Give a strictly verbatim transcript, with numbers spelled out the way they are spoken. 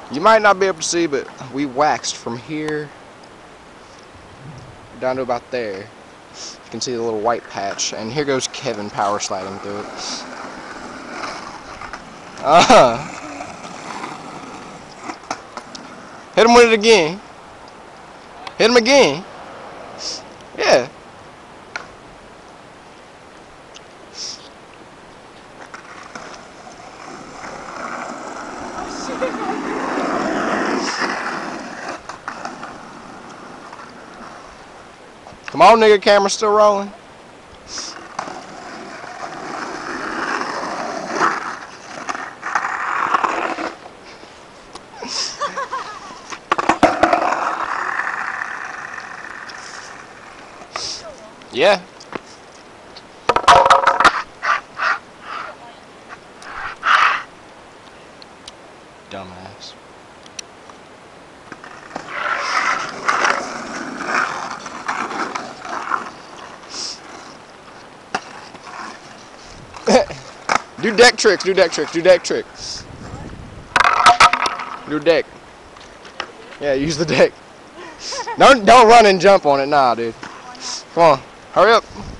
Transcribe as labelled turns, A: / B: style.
A: You might not be able to see, but we waxed from here down to about there. You can see the little white patch, and here goes Kevin power sliding through it. Uh-huh. Hit him with it again. Hit him again. Yeah. Come on, nigga, camera's still rolling. Yeah. Dumbass. Do deck tricks, do deck tricks, do deck tricks. Do deck. Yeah, use the deck. Don't don't run and jump on it, nah, dude. Come on, hurry up.